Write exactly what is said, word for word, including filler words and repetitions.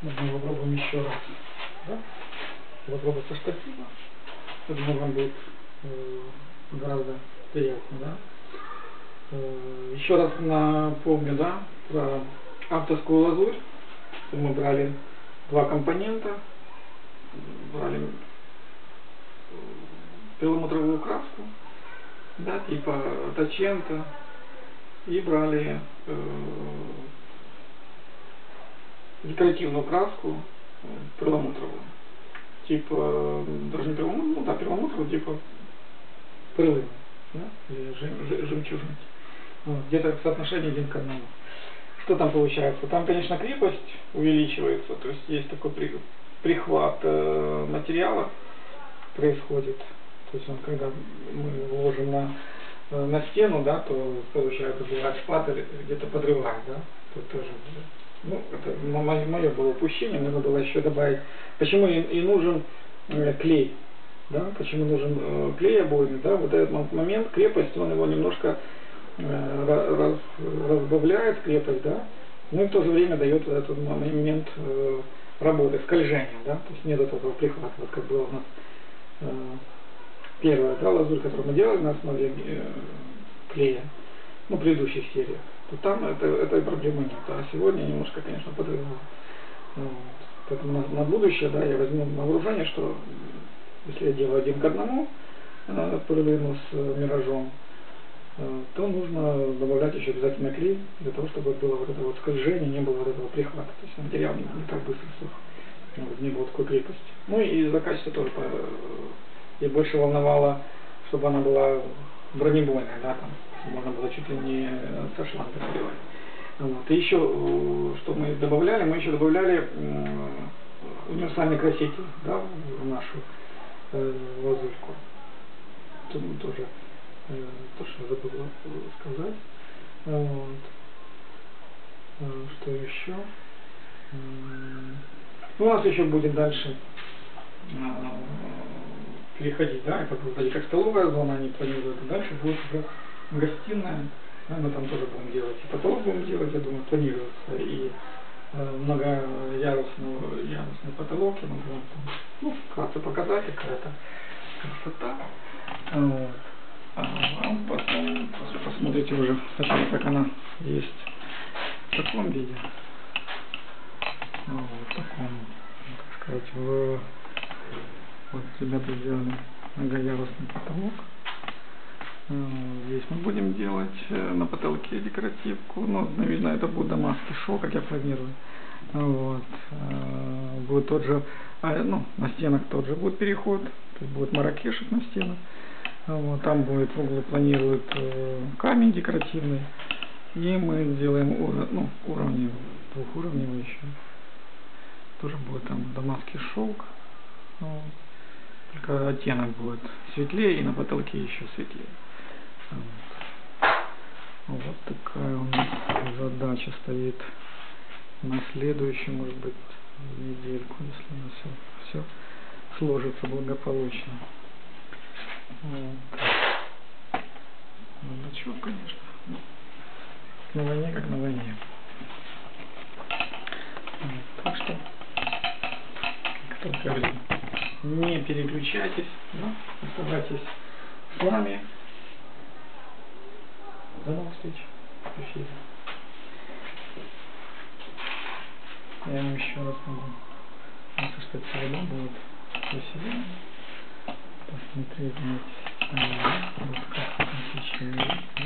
Мы попробуем еще раз. Да? Попробовать со штатива. Я думаю, вам будет э, гораздо приятнее. Да? Э, еще раз напомню, да, про авторскую лазурь. Мы брали два компонента. Брали перламутровую краску, да, типа Таченко, и брали э, декоративную краску э, перламутровую, типа, даже не перламутровую, ну да, перламутровую, типа пыльную, да, или жем, жемчужность. Вот, где-то соотношение один к одному. Что там получается? Там, конечно, крепость увеличивается, то есть есть такой при, прихват э, материала происходит. То есть он, когда мы ложим на, на стену, да, то получается, бывает шпатель где-то подрывает, да, тут тоже, ну, это мое, мое было упущение, нужно было еще добавить, почему и, и нужен э, клей, да, почему нужен э, клей обойный, да, вот этот момент, крепость, он его немножко э, раз, разбавляет, крепость, да, но и в то же время дает этот момент э, работы, скольжения, да, то есть нет этого прихвата, вот как было у нас э, первая, да, лазурь, которую мы делали на основе э, клея, ну, в предыдущих сериях, то там это, этой проблемы нет. А сегодня немножко, конечно, подрывало. Вот. Поэтому на, на будущее, да, я возьму на вооружение, что если я делаю один к одному э, пыльну с э, миражом, э, то нужно добавлять еще обязательно клей, для того, чтобы было вот это вот скольжение, не было вот этого прихвата. То есть материал не, не так быстро сух, вот, не было такой крепости. Ну и за качество тоже по, и больше волновало, чтобы она была бронебойная, да, там можно было чуть ли не со шланга заливать. Вот. И еще, что мы добавляли, мы еще добавляли универсальный краситель, да, в нашу э, лазурьку. Тут тоже э, то, что забыл сказать. Вот. Что еще? У нас еще будет дальше переходить, да, это будет как столовая зона, они планируют, и дальше будет уже гостиная, да, мы там тоже будем делать, и потолок будем делать, я думаю, планируется, и э, многоярусный ярусный потолок, и мы будем, ну, вкратце показать, какая-то красота, вот. А потом посмотрите уже сначала, как она есть в таком виде, вот, в таком, так сказать, в... Вот ребята сделали многоярусный потолок. Здесь мы будем делать на потолке декоративку. Ну, видно, это будет дамасский шелк, как я планирую. Вот. Будет тот же, ну, на стенах тот же будет переход. То есть будет маракешек на стенах. Вот. Там будет в углу планируют камень декоративный. И мы сделаем ур, ну, уровни, двухуровневый еще. Тоже будет там дамасский шелк. Вот. Только оттенок будет светлее, и на потолке еще светлее. Вот, вот такая у нас задача стоит на следующую, может быть, недельку, если у нас все, все сложится благополучно. Вот. Ну чего, конечно. На войне как на войне. Вот, так что, как только не переключайтесь, да? Оставайтесь с нами. До новых встреч в эфире. Я вам еще раз могу, если что сегодня будет веселее, посмотреть вместе с нами, вот как в течение